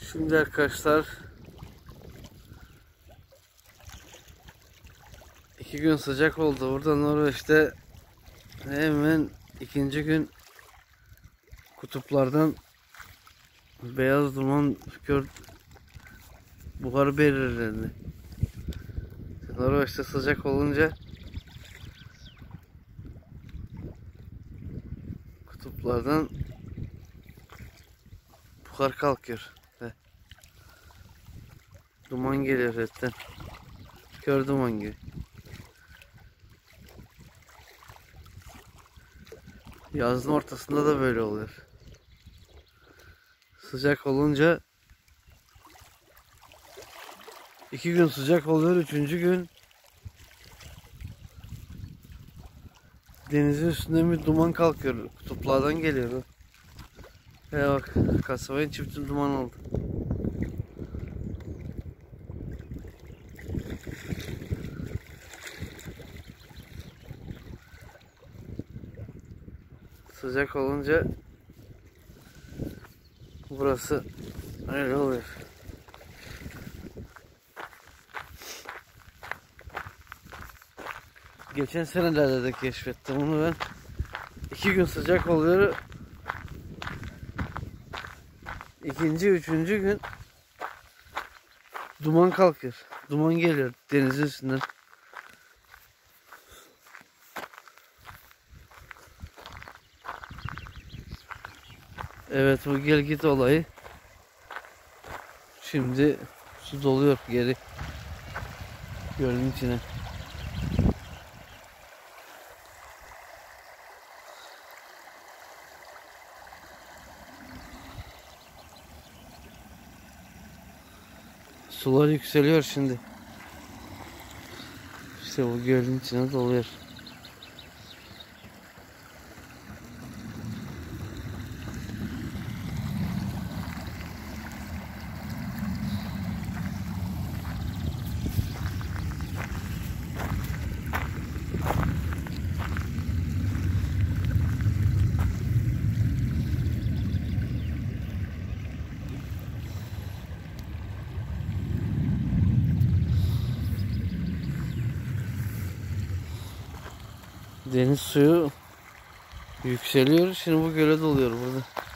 Şimdi arkadaşlar 2 gün sıcak oldu. Burada Norveç'te hemen ikinci gün kutuplardan beyaz duman, buhar belirlendi. Norveç'te sıcak olunca kutuplardan buhar kalkıyor. Duman geliyor etten. Kör duman gibi. Yazın ortasında da böyle oluyor. Sıcak olunca 2 gün sıcak oluyor, 3. gün denizin üstünden bir duman kalkıyor. Kutuplardan geliyor. Bak, kasabayın çiftin duman oldu. Sıcak olunca burası öyle oluyor. Geçen senelerde de keşfettim bunu ben. 2 gün sıcak oluyor. 2. 3. gün duman kalkıyor. Duman geliyor denizin üstünden. Evet, bu gel git olayı. Şimdi su doluyor geri gölün içine. Sular yükseliyor şimdi. İşte bu gölün içine doluyor. Deniz suyu yükseliyor. Şimdi bu göle doluyor burada.